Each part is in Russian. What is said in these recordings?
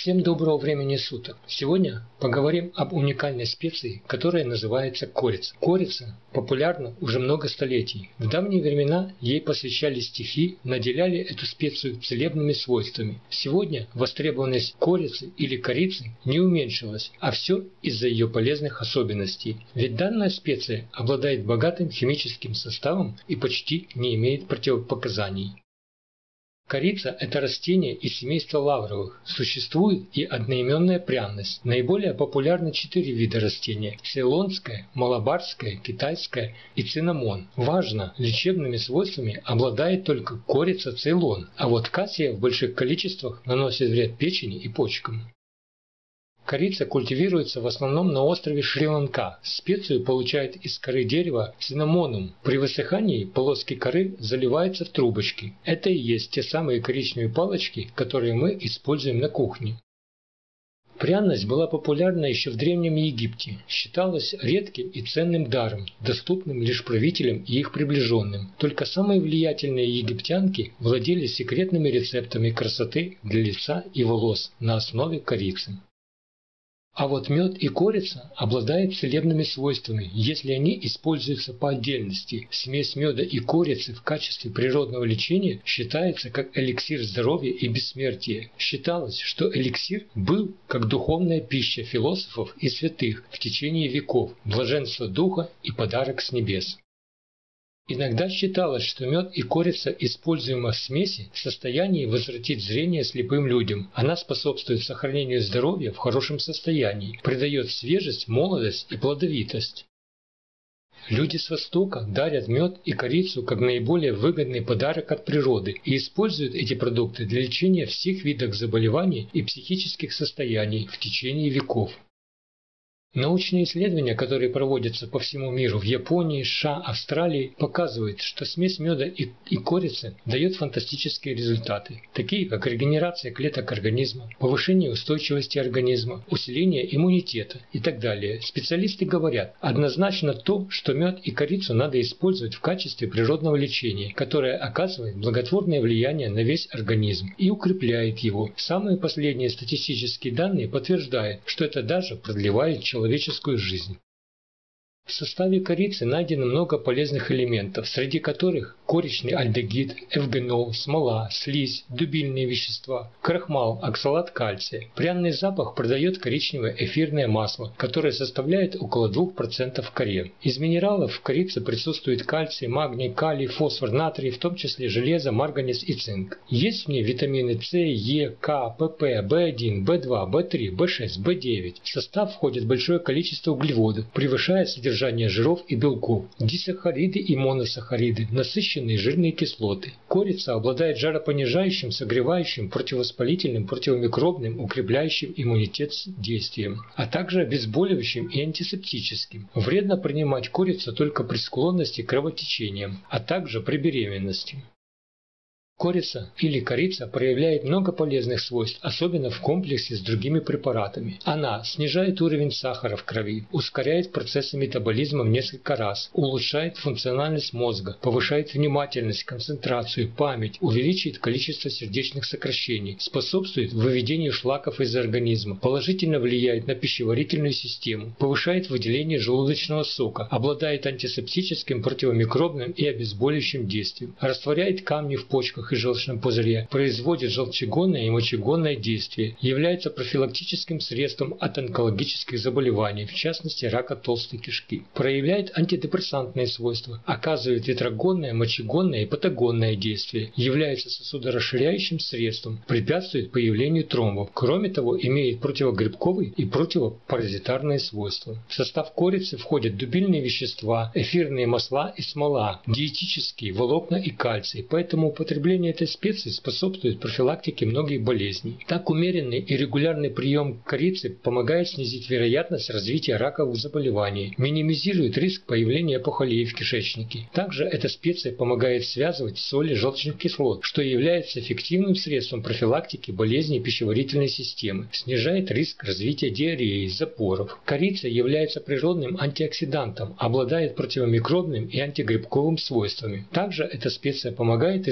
Всем доброго времени суток! Сегодня поговорим об уникальной специи, которая называется корица. Корица популярна уже много столетий. В давние времена ей посвящали стихи, наделяли эту специю целебными свойствами. Сегодня востребованность корицы или корицы не уменьшилась, а все из-за ее полезных особенностей. Ведь данная специя обладает богатым химическим составом и почти не имеет противопоказаний. Корица – это растение из семейства лавровых. Существует и одноименная пряность. Наиболее популярны 4 вида растения – цейлонское, малабарское, китайское и цинамон. Важно, лечебными свойствами обладает только корица Цейлон, а вот кассия в больших количествах наносит вред печени и почкам. Корица культивируется в основном на острове Шри-Ланка. Специю получают из коры дерева цинамонум. При высыхании полоски коры заливаются в трубочки. Это и есть те самые коричневые палочки, которые мы используем на кухне. Пряность была популярна еще в Древнем Египте. Считалась редким и ценным даром, доступным лишь правителям и их приближенным. Только самые влиятельные египтянки владели секретными рецептами красоты для лица и волос на основе корицы. А вот мед и корица обладают целебными свойствами, если они используются по отдельности. Смесь меда и корицы в качестве природного лечения считается как эликсир здоровья и бессмертия. Считалось, что эликсир был как духовная пища философов и святых в течение веков, блаженство духа и подарок с небес. Иногда считалось, что мед и корица, используемые в смеси, в состоянии возвратить зрение слепым людям. Она способствует сохранению здоровья в хорошем состоянии, придает свежесть, молодость и плодовитость. Люди с Востока дарят мед и корицу как наиболее выгодный подарок от природы и используют эти продукты для лечения всех видов заболеваний и психических состояний в течение веков. Научные исследования, которые проводятся по всему миру в Японии, США, Австралии, показывают, что смесь меда и корицы дает фантастические результаты, такие как регенерация клеток организма, повышение устойчивости организма, усиление иммунитета и так далее. Специалисты говорят однозначно то, что мед и корицу надо использовать в качестве природного лечения, которое оказывает благотворное влияние на весь организм и укрепляет его. Самые последние статистические данные подтверждают, что это даже продлевает человеческую жизнь. В составе корицы найдено много полезных элементов, среди которых коричный альдегид, эвгенол, смола, слизь, дубильные вещества, крахмал, оксалат кальция. Пряный запах придает коричневое эфирное масло, которое составляет около 2% в коре. Из минералов в корице присутствует кальций, магний, калий, фосфор, натрий, в том числе железо, марганец и цинк. Есть в ней витамины С, Е, К, ПП, В1, В2, В3, В6, В9. В состав входит большое количество углеводов, превышая содержание жиров и белков, дисахариды и моносахариды, насыщенные жирные кислоты. Корица обладает жаропонижающим, согревающим, противовоспалительным, противомикробным, укрепляющим иммунитет действием, а также обезболивающим и антисептическим. Вредно принимать корицу только при склонности к кровотечениям, а также при беременности. Корица или корица проявляет много полезных свойств, особенно в комплексе с другими препаратами. Она снижает уровень сахара в крови, ускоряет процессы метаболизма в несколько раз, улучшает функциональность мозга, повышает внимательность, концентрацию, память, увеличивает количество сердечных сокращений, способствует выведению шлаков из организма, положительно влияет на пищеварительную систему, повышает выделение желудочного сока, обладает антисептическим, противомикробным и обезболивающим действием, растворяет камни в почках и желчном пузыре, производит желчегонное и мочегонное действие, является профилактическим средством от онкологических заболеваний, в частности рака толстой кишки, проявляет антидепрессантные свойства, оказывает ветрогонное, мочегонное и патагонное действие, является сосудорасширяющим средством, препятствует появлению тромбов. Кроме того, имеет противогрибковые и противопаразитарные свойства. В состав корицы входят дубильные вещества, эфирные масла и смола, диетические, волокна и кальций, поэтому употребление этой специи способствует профилактике многих болезней. Так, умеренный и регулярный прием корицы помогает снизить вероятность развития раковых заболеваний, минимизирует риск появления опухолей в кишечнике. Также эта специя помогает связывать соли желчных кислот, что является эффективным средством профилактики болезней пищеварительной системы, снижает риск развития диареи, запоров. Корица является природным антиоксидантом, обладает противомикробным и антигрибковым свойствами. Также эта специя помогает избежать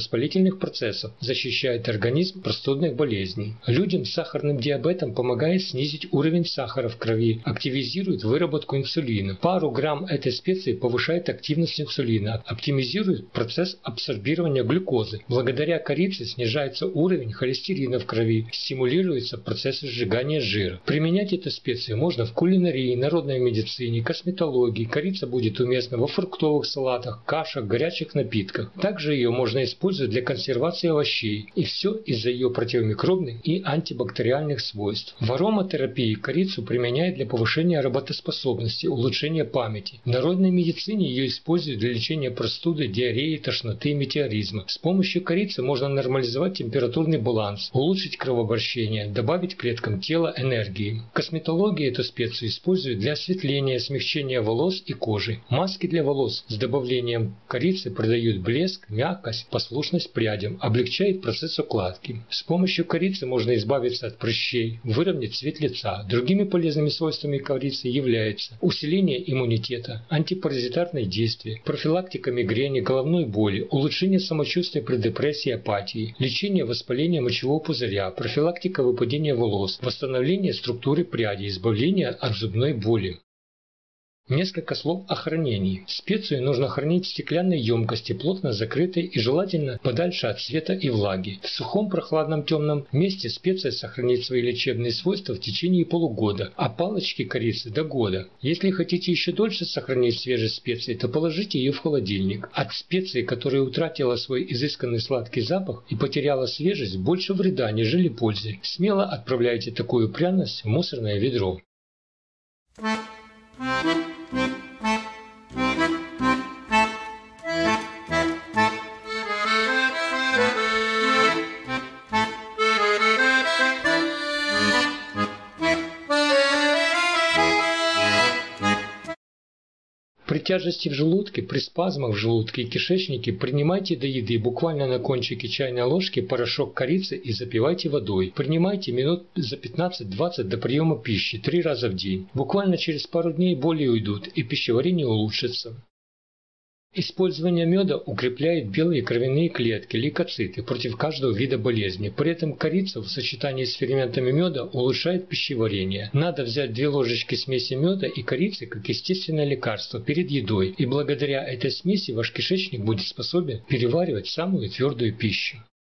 воспалительных процессов, защищает организм от простудных болезней. Людям с сахарным диабетом помогает снизить уровень сахара в крови, активизирует выработку инсулина. Пару грамм этой специи повышает активность инсулина, оптимизирует процесс абсорбирования глюкозы. Благодаря корице снижается уровень холестерина в крови, стимулируется процесс сжигания жира. Применять эту специю можно в кулинарии, народной медицине, косметологии. Корица будет уместна во фруктовых салатах, кашах, горячих напитках. Также ее можно использовать для консервации овощей. И все из-за ее противомикробных и антибактериальных свойств. В ароматерапии корицу применяют для повышения работоспособности, улучшения памяти. В народной медицине ее используют для лечения простуды, диареи, тошноты и метеоризма. С помощью корицы можно нормализовать температурный баланс, улучшить кровообращение, добавить клеткам тела энергии. В косметологии эту специю используют для осветления, смягчения волос и кожи. Маски для волос с добавлением корицы придают блеск, мягкость, послушность прядям, облегчает процесс укладки. С помощью корицы можно избавиться от прыщей, выровнять цвет лица. Другими полезными свойствами корицы являются усиление иммунитета, антипаразитарные действия, профилактика мигрени, головной боли, улучшение самочувствия при депрессии и апатии, лечение воспаления мочевого пузыря, профилактика выпадения волос, восстановление структуры прядей, избавление от зубной боли. Несколько слов о хранении. Специю нужно хранить в стеклянной емкости, плотно закрытой и желательно подальше от света и влаги. В сухом, прохладном, темном месте специя сохранит свои лечебные свойства в течение полугода, а палочки корицы до года. Если хотите еще дольше сохранить свежесть специи, то положите ее в холодильник. От специи, которая утратила свой изысканный сладкий запах и потеряла свежесть, больше вреда, нежели пользы. Смело отправляйте такую пряность в мусорное ведро. При тяжести в желудке, при спазмах в желудке и кишечнике принимайте до еды буквально на кончике чайной ложки порошок корицы и запивайте водой. Принимайте минут за 15-20 до приема пищи 3 раза в день. Буквально через пару дней боли уйдут и пищеварение улучшится. Использование меда укрепляет белые кровяные клетки, лейкоциты против каждого вида болезни. При этом корица в сочетании с ферментами меда улучшает пищеварение. Надо взять 2 ложечки смеси меда и корицы как естественное лекарство перед едой, и благодаря этой смеси ваш кишечник будет способен переваривать самую твердую пищу.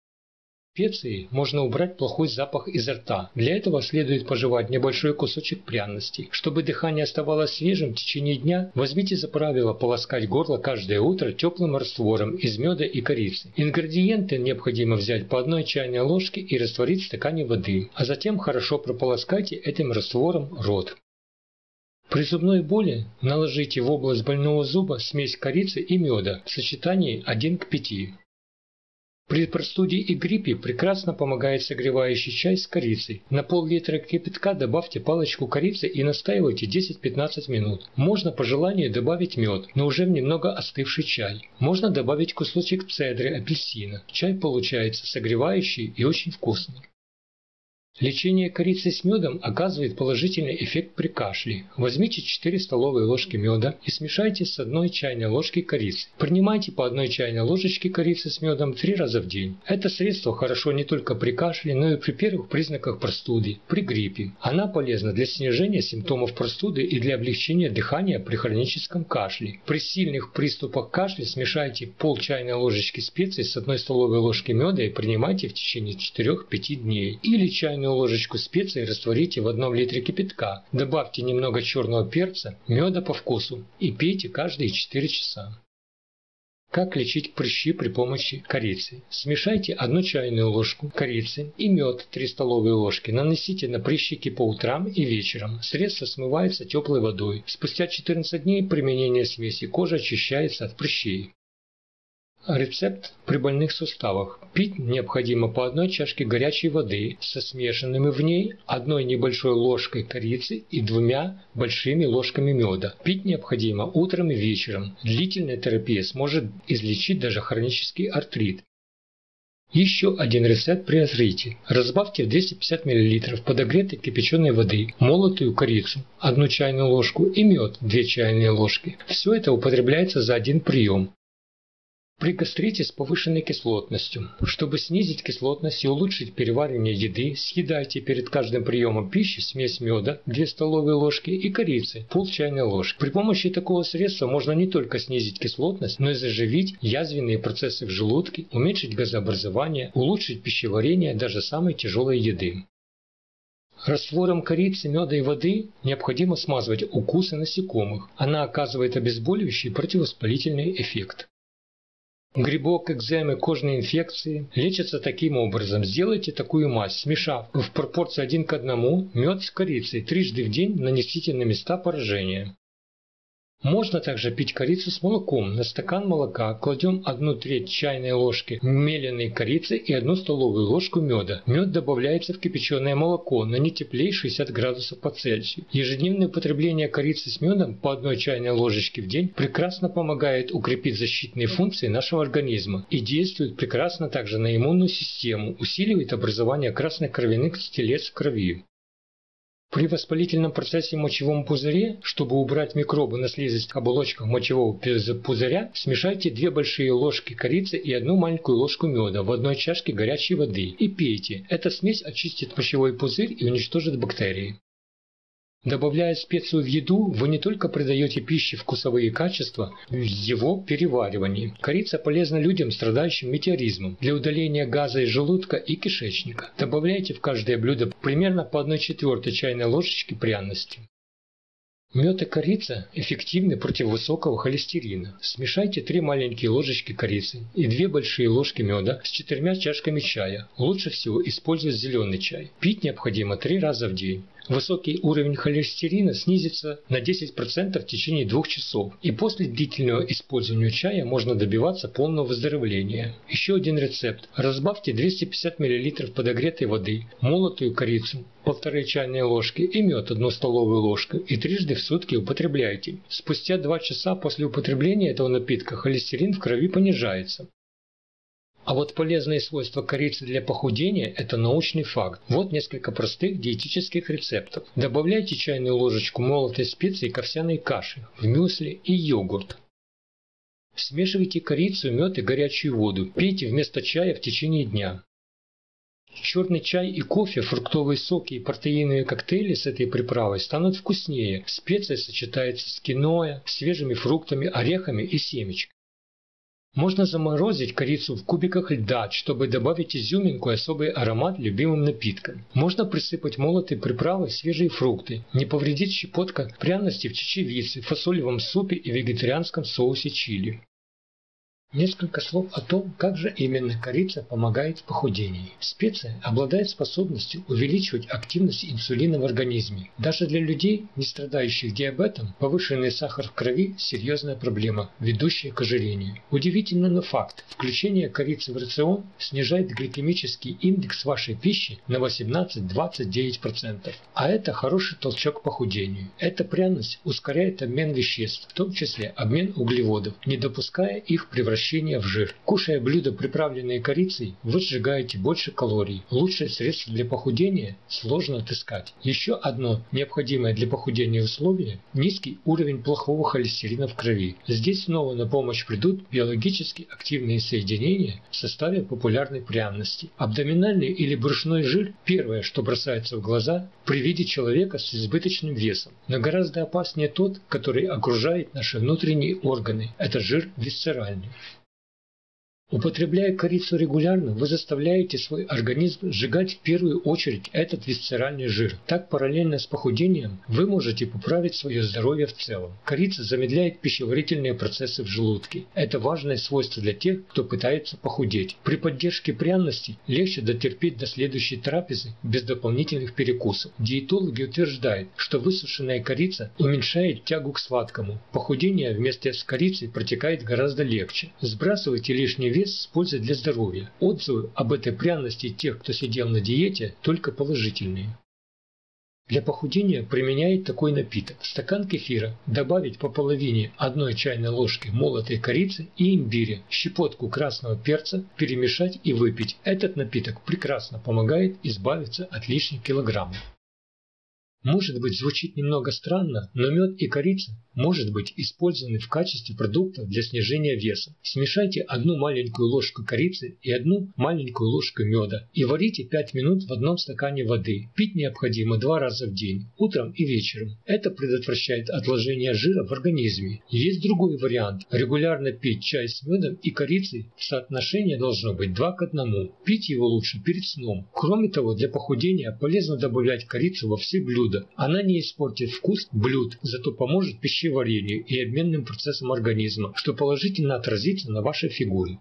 Специи можно убрать плохой запах изо рта. Для этого следует пожевать небольшой кусочек пряности. Чтобы дыхание оставалось свежим в течение дня, возьмите за правило полоскать горло каждое утро теплым раствором из меда и корицы. Ингредиенты необходимо взять по 1 чайной ложке и растворить в стакане воды, а затем хорошо прополоскайте этим раствором рот. При зубной боли наложите в область больного зуба смесь корицы и меда в сочетании 1 к 5. При простуде и гриппе прекрасно помогает согревающий чай с корицей. На пол-литра кипятка добавьте палочку корицы и настаивайте 10-15 минут. Можно по желанию добавить мед, но уже в немного остывший чай. Можно добавить кусочек цедры апельсина. Чай получается согревающий и очень вкусный. Лечение корицей с медом оказывает положительный эффект при кашле. Возьмите 4 столовые ложки меда и смешайте с 1 чайной ложкой корицы. Принимайте по 1 чайной ложечке корицы с медом 3 раза в день. Это средство хорошо не только при кашле, но и при первых признаках простуды, при гриппе. Она полезна для снижения симптомов простуды и для облегчения дыхания при хроническом кашле. При сильных приступах кашля смешайте пол чайной ложечки специй с 1 столовой ложки меда и принимайте в течение 4-5 дней. Или чайную ложечку специй растворите в 1 литре кипятка. Добавьте немного черного перца, меда по вкусу и пейте каждые 4 часа. Как лечить прыщи при помощи корицы? Смешайте 1 чайную ложку корицы и мед 3 столовые ложки. Наносите на прыщики по утрам и вечером. Средство смывается теплой водой. Спустя 14 дней применения смеси кожа очищается от прыщей. Рецепт при больных суставах. Пить необходимо по 1 чашке горячей воды со смешанными в ней 1 небольшой ложкой корицы и 2 большими ложками меда. Пить необходимо утром и вечером. Длительная терапия сможет излечить даже хронический артрит. Еще один рецепт при артрите. Разбавьте в 250 мл подогретой кипяченой воды молотую корицу 1 чайную ложку и мед 2 чайные ложки. Все это употребляется за один прием. При гастрите с повышенной кислотностью. Чтобы снизить кислотность и улучшить переваривание еды, съедайте перед каждым приемом пищи смесь меда 2 столовые ложки и корицы пол чайной ложки. При помощи такого средства можно не только снизить кислотность, но и заживить язвенные процессы в желудке, уменьшить газообразование, улучшить пищеварение даже самой тяжелой еды. Раствором корицы, меда и воды необходимо смазывать укусы насекомых. Она оказывает обезболивающий и противовоспалительный эффект. Грибок, экземы, кожные инфекции лечатся таким образом. Сделайте такую мазь, смешав в пропорции 1 к 1 мед с корицей. Трижды в день нанесите на места поражения. Можно также пить корицу с молоком. На стакан молока кладем 1/3 чайной ложки меленой корицы и 1 столовую ложку меда. Мед добавляется в кипяченое молоко на не теплее 60 градусов по Цельсию. Ежедневное употребление корицы с медом по 1 чайной ложечке в день прекрасно помогает укрепить защитные функции нашего организма и действует прекрасно также на иммунную систему, усиливает образование красных кровяных телец в крови. При воспалительном процессе в мочевом пузыре, чтобы убрать микробы на слизистых оболочках мочевого пузыря, смешайте 2 большие ложки корицы и 1 маленькую ложку меда в 1 чашке горячей воды и пейте. Эта смесь очистит мочевой пузырь и уничтожит бактерии. Добавляя специю в еду, вы не только придаете пище вкусовые качества в его переваривании. Корица полезна людям, страдающим метеоризмом, для удаления газа из желудка и кишечника. Добавляйте в каждое блюдо примерно по 1/4 чайной ложечки пряности. Мед и корица эффективны против высокого холестерина. Смешайте 3 маленькие ложечки корицы и 2 большие ложки меда с 4 чашками чая. Лучше всего использовать зеленый чай. Пить необходимо 3 раза в день. Высокий уровень холестерина снизится на 10% в течение 2 часов, и после длительного использования чая можно добиваться полного выздоровления. Еще один рецепт. Разбавьте 250 мл подогретой воды, молотую корицу 1,5 чайной ложки и мед 1 столовую ложку и трижды в сутки употребляйте. Спустя 2 часа после употребления этого напитка холестерин в крови понижается. А вот полезные свойства корицы для похудения – это научный факт. Вот несколько простых диетических рецептов. Добавляйте чайную ложечку молотой специи к овсяной каше, в мюсли и йогурт. Смешивайте корицу, мед и горячую воду. Пейте вместо чая в течение дня. Черный чай и кофе, фруктовые соки и протеиновые коктейли с этой приправой станут вкуснее. Специя сочетается с киноа, свежими фруктами, орехами и семечками. Можно заморозить корицу в кубиках льда, чтобы добавить изюминку и особый аромат любимым напиткам. Можно присыпать молотой приправой свежие фрукты. Не повредит щепотка пряностей в чечевице, фасолевом супе и вегетарианском соусе чили. Несколько слов о том, как же именно корица помогает в похудении. Специя обладает способностью увеличивать активность инсулина в организме. Даже для людей, не страдающих диабетом, повышенный сахар в крови – серьезная проблема, ведущая к ожирению. Удивительно, но факт. Включение корицы в рацион снижает гликемический индекс вашей пищи на 18-29%. А это хороший толчок к похудению. Эта пряность ускоряет обмен веществ, в том числе обмен углеводов, не допуская их превращения в жир. Кушая блюда, приправленные корицей, вы сжигаете больше калорий. Лучшее средство для похудения сложно отыскать. Еще одно необходимое для похудения условие – низкий уровень плохого холестерина в крови. Здесь снова на помощь придут биологически активные соединения в составе популярной пряности. Абдоминальный или брюшной жир – первое, что бросается в глаза при виде человека с избыточным весом. Но гораздо опаснее тот, который окружает наши внутренние органы. Это жир висцеральный. Употребляя корицу регулярно, вы заставляете свой организм сжигать в первую очередь этот висцеральный жир. Так, параллельно с похудением, вы можете поправить свое здоровье в целом. Корица замедляет пищеварительные процессы в желудке. Это важное свойство для тех, кто пытается похудеть. При поддержке пряности легче дотерпеть до следующей трапезы без дополнительных перекусов. Диетологи утверждают, что высушенная корица уменьшает тягу к сладкому. Похудение вместе с корицей протекает гораздо легче. Сбрасывайте лишний вес с пользой для здоровья. Отзывы об этой пряности тех, кто сидел на диете, только положительные. Для похудения применяют такой напиток. В стакан кефира добавить по половине 1 чайной ложки молотой корицы и имбиря, щепотку красного перца, перемешать и выпить. Этот напиток прекрасно помогает избавиться от лишних килограммов. Может быть, звучит немного странно, но мед и корица может быть использованы в качестве продукта для снижения веса. Смешайте 1 маленькую ложку корицы и 1 маленькую ложку меда и варите 5 минут в 1 стакане воды. Пить необходимо 2 раза в день, утром и вечером. Это предотвращает отложение жира в организме. Есть другой вариант. Регулярно пить чай с медом и корицей, соотношение должно быть 2 к 1. Пить его лучше перед сном. Кроме того, для похудения полезно добавлять корицу во все блюда. Она не испортит вкус блюд, зато поможет пищеварению и обменным процессам организма, что положительно отразится на вашей фигуре.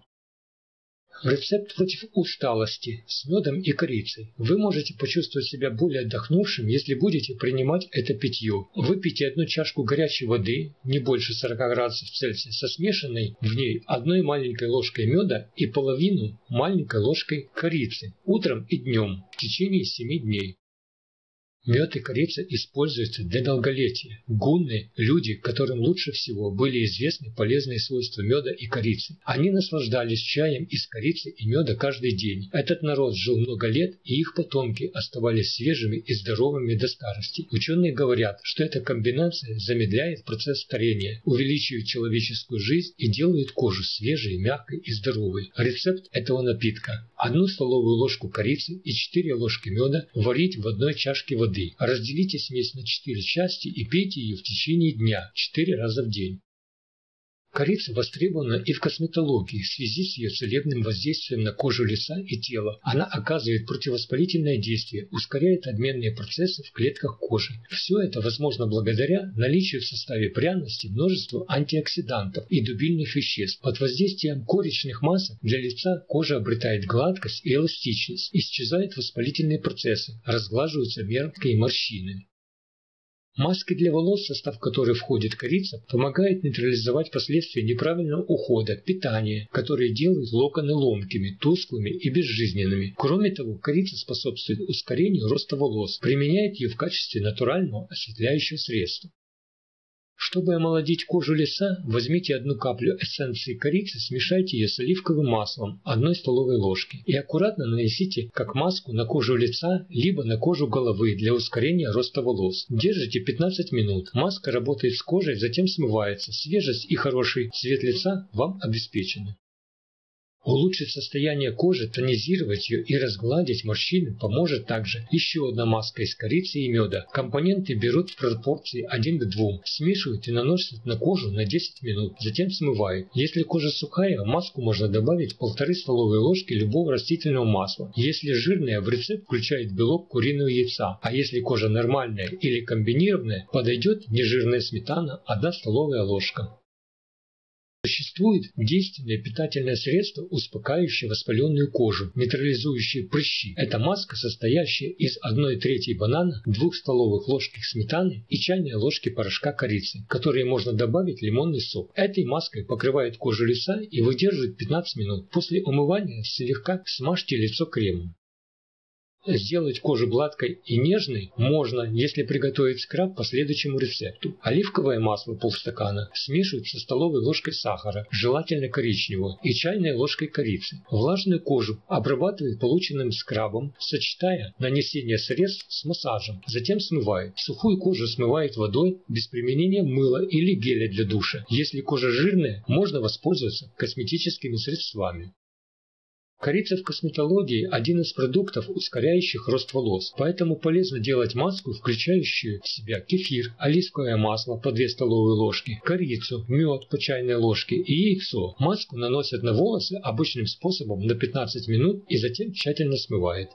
Рецепт против усталости с медом и корицей. Вы можете почувствовать себя более отдохнувшим, если будете принимать это питье. Выпейте 1 чашку горячей воды, не больше 40 градусов Цельсия, со смешанной в ней 1 маленькой ложкой меда и половину маленькой ложкой корицы, утром и днем, в течение 7 дней. Мед и корица используются для долголетия. Гунны – люди, которым лучше всего были известны полезные свойства меда и корицы. Они наслаждались чаем из корицы и меда каждый день. Этот народ жил много лет, и их потомки оставались свежими и здоровыми до старости. Ученые говорят, что эта комбинация замедляет процесс старения, увеличивает человеческую жизнь и делает кожу свежей, мягкой и здоровой. Рецепт этого напитка: 1 столовую ложку корицы и 4 ложки меда варить в 1 чашке воды. Разделите смесь на 4 части и пейте ее в течение дня 4 раза в день. Корица востребована и в косметологии в связи с ее целебным воздействием на кожу лица и тела. Она оказывает противовоспалительное действие, ускоряет обменные процессы в клетках кожи. Все это возможно благодаря наличию в составе пряности множества антиоксидантов и дубильных веществ. Под воздействием коричных масок для лица кожа обретает гладкость и эластичность, исчезают воспалительные процессы, разглаживаются мелкие морщины. Маски для волос, в состав которой входит корица, помогает нейтрализовать последствия неправильного ухода, питания, которые делают локоны ломкими, тусклыми и безжизненными. Кроме того, корица способствует ускорению роста волос, применяет ее в качестве натурального осветляющего средства. Чтобы омолодить кожу лица, возьмите 1 каплю эссенции корицы, смешайте ее с оливковым маслом 1 столовой ложки и аккуратно нанесите как маску на кожу лица, либо на кожу головы для ускорения роста волос. Держите 15 минут. Маска работает с кожей, затем смывается. Свежесть и хороший цвет лица вам обеспечены. Улучшить состояние кожи, тонизировать ее и разгладить морщины поможет также еще 1 маска из корицы и меда. Компоненты берут в пропорции 1 к 2, смешивают и наносят на кожу на 10 минут, затем смывают. Если кожа сухая, в маску можно добавить 1,5 столовые ложки любого растительного масла. Если жирная, в рецепт включает белок куриного яйца, а если кожа нормальная или комбинированная, подойдет нежирная сметана 1 столовая ложка. Существует действенное питательное средство, успокаивающее воспаленную кожу, нейтрализующее прыщи. Это маска, состоящая из 1/3 банана, 2 столовых ложек сметаны и чайной ложки порошка корицы, в которые можно добавить лимонный сок. Этой маской покрывает кожу лица и выдерживает 15 минут. После умывания слегка смажьте лицо кремом. Сделать кожу гладкой и нежной можно, если приготовить скраб по следующему рецепту. Оливковое масло полстакана смешивают со столовой ложкой сахара, желательно коричневого, и чайной ложкой корицы. Влажную кожу обрабатывают полученным скрабом, сочетая нанесение средств с массажем. Затем смывают. Сухую кожу смывают водой без применения мыла или геля для душа. Если кожа жирная, можно воспользоваться косметическими средствами. Корица в косметологии – один из продуктов, ускоряющих рост волос, поэтому полезно делать маску, включающую в себя кефир, оливковое масло по 2 столовые ложки, корицу, мед по чайной ложке и яйцо. Маску наносят на волосы обычным способом на 15 минут и затем тщательно смывают.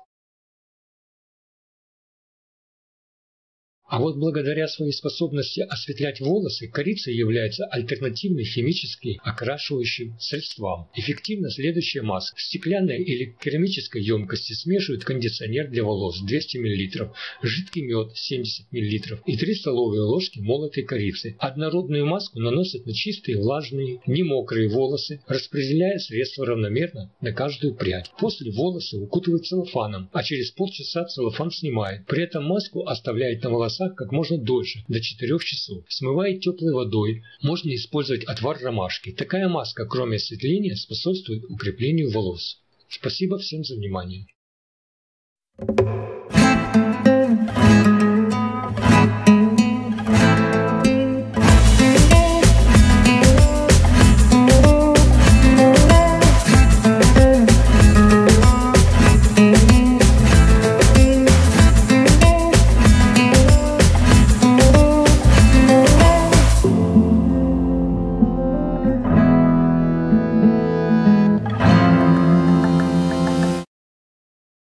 А вот благодаря своей способности осветлять волосы, корица является альтернативным химически окрашивающим средством. Эффективна следующая маска. В стеклянной или керамической емкости смешивают кондиционер для волос 200 мл, жидкий мед 70 мл и 3 столовые ложки молотой корицы. Однородную маску наносят на чистые, влажные, не мокрые волосы, распределяя средство равномерно на каждую прядь. После волосы укутывают целлофаном, а через полчаса целлофан снимают. При этом маску оставляют на волосах как можно дольше, до 4 часов. Смывает теплой водой. Можно использовать отвар ромашки. Такая маска, кроме осветления, способствует укреплению волос. Спасибо всем за внимание.